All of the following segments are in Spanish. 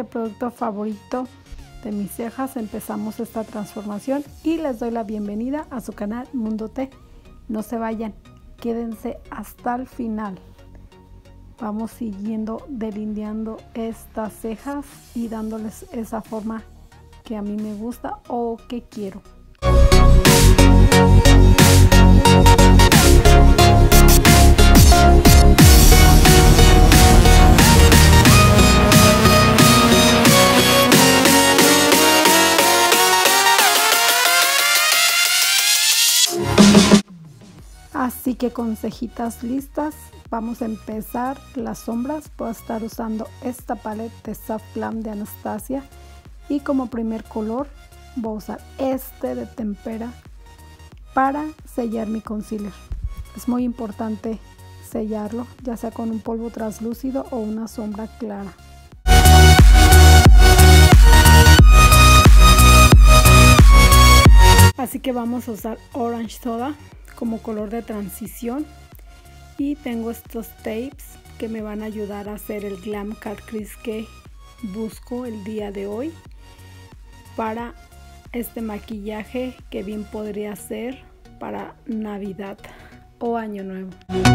este producto favorito de mis cejas empezamos esta transformación y les doy la bienvenida a su canal Mundo T. No se vayan, quédense hasta el final. Vamos siguiendo delineando estas cejas y dándoles esa forma que a mí me gusta o que quiero. Así que con cejitas listas, vamos a empezar las sombras. Voy a estar usando esta paleta de Soft Glam de Anastasia y como primer color voy a usar este de Tempera para sellar mi concealer. Es muy importante sellarlo, ya sea con un polvo translúcido o una sombra clara. Así que vamos a usar Orange Soda como color de transición y tengo estos tapes que me van a ayudar a hacer el Glam Cut Crease que busco el día de hoy para este maquillaje que bien podría ser para Navidad o Año Nuevo.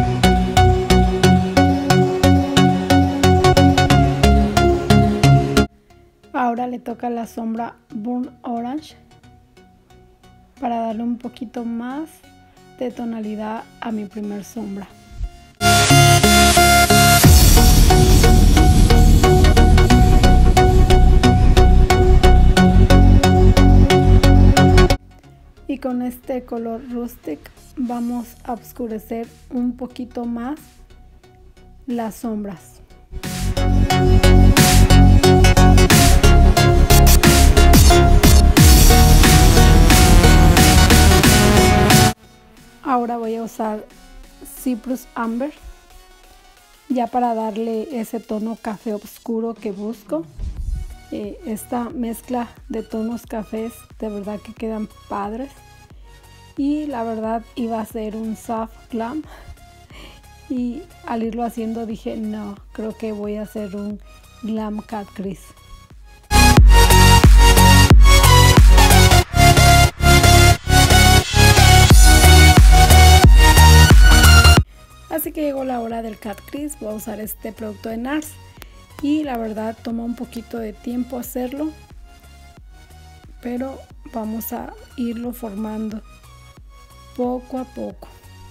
Ahora le toca la sombra Burnt Orange para darle un poquito más de tonalidad a mi primer sombra. Y con este color Rustic vamos a oscurecer un poquito más las sombras. Ahora voy a usar Cyprus Amber ya para darle ese tono café oscuro que busco. Esta mezcla de tonos cafés de verdad que quedan padres y la verdad iba a ser un soft glam y al irlo haciendo dije no, creo que voy a hacer un Glam Cut Crease. Así que llegó la hora del Cut Crease. Voy a usar este producto de NARS y la verdad toma un poquito de tiempo hacerlo, pero vamos a irlo formando poco a poco.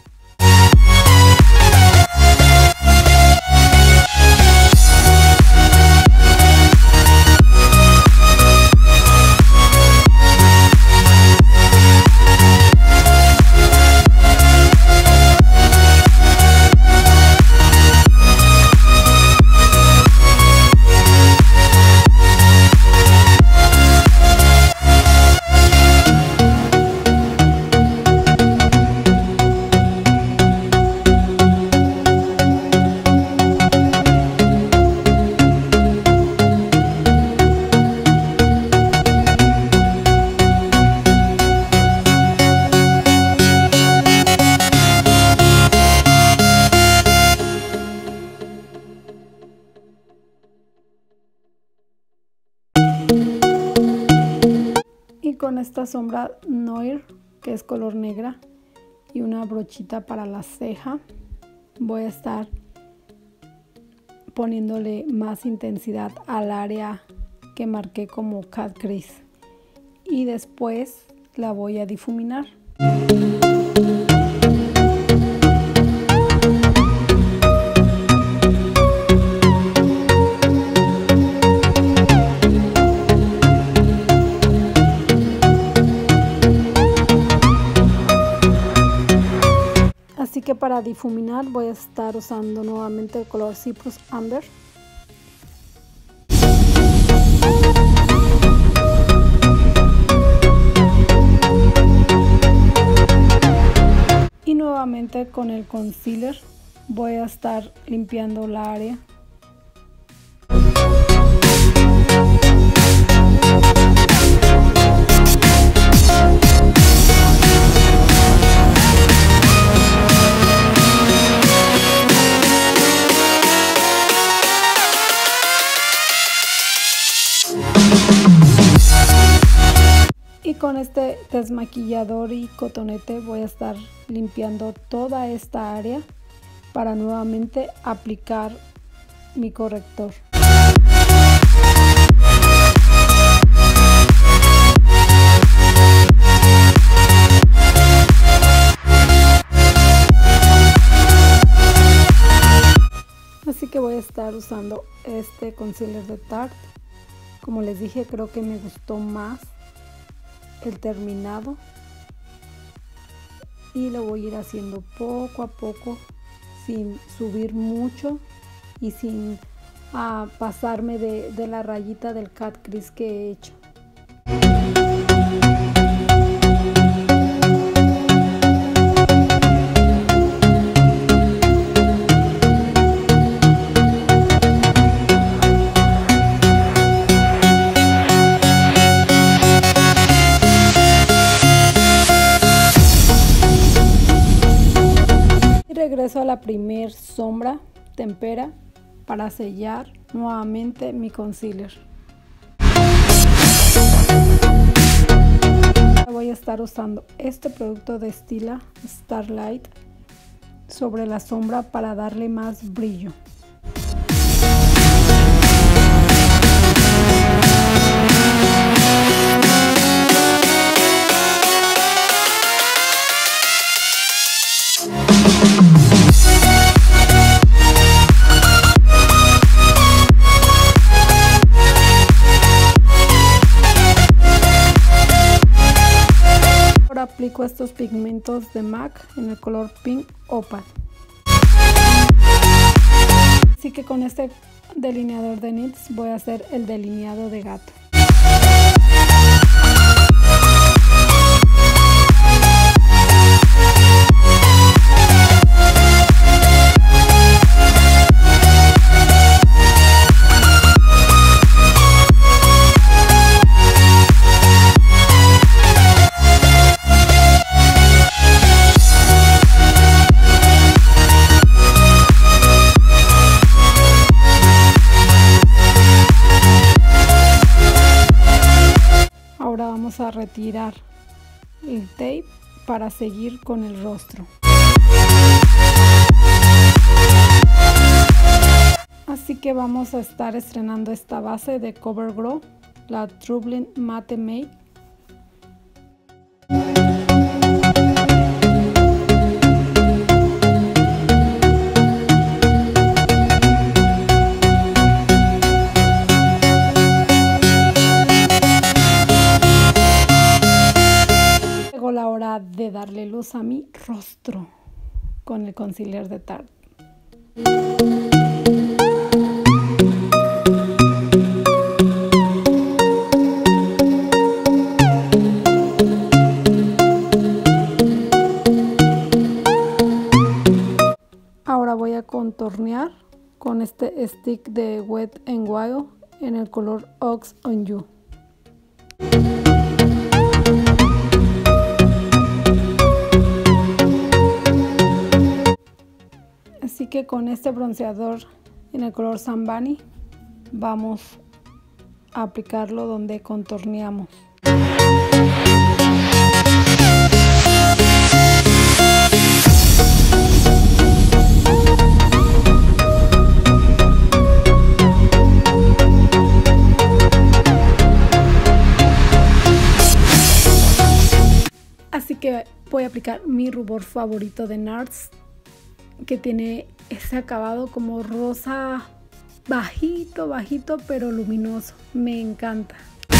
Con esta sombra Noir, que es color negra, y una brochita para la ceja, voy a estar poniéndole más intensidad al área que marqué como Cut Crease y después la voy a difuminar. Así que para difuminar voy a estar usando nuevamente el color Cyprus Amber. Y nuevamente con el concealer voy a estar limpiando la área. con este desmaquillador y cotonete voy a estar limpiando toda esta área para nuevamente aplicar mi corrector. Así que voy a estar usando este concealer de Tarte. Como les dije, creo que me gustó más el terminado. Y lo voy a ir haciendo poco a poco, sin subir mucho y sin pasarme de la rayita del cat crease que he hecho. Regreso a la primer sombra, tempera, para sellar nuevamente mi concealer. Voy a estar usando este producto de Stila Starlight sobre la sombra para darle más brillo. Aplico estos pigmentos de MAC en el color Pink Opal. Así que con este delineador de NYX voy a hacer el delineado de gato. Vamos a retirar el tape para seguir con el rostro. Así que vamos a estar estrenando esta base de CoverGirl, la True Matte Make. La hora de darle luz a mi rostro con el concealer de Tarte. Ahora voy a contornear con este stick de Wet n Wild en el color Ox on You. Así que con este bronceador en el color Sambani vamos a aplicarlo donde contorneamos. Así que voy a aplicar mi rubor favorito de NARS, que tiene ese acabado como rosa bajito, bajito, pero luminoso. Me encanta.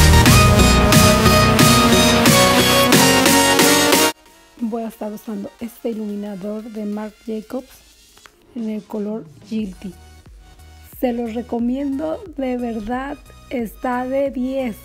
Voy a estar usando este iluminador de Marc Jacobs en el color Guilty. Se los recomiendo, de verdad, está de 10.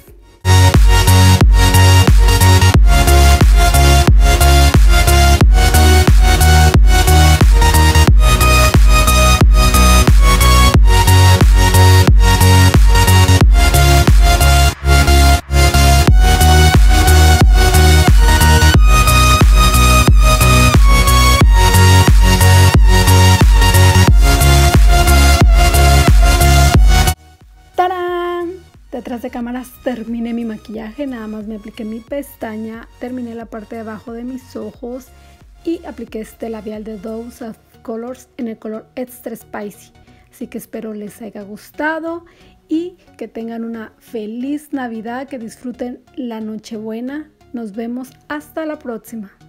de cámaras terminé mi maquillaje, nada más me apliqué mi pestaña, terminé la parte de abajo de mis ojos y apliqué este labial de Dose of Colors en el color Extra Spicy. Así que espero les haya gustado y que tengan una feliz Navidad, que disfruten la Nochebuena. Nos vemos hasta la próxima.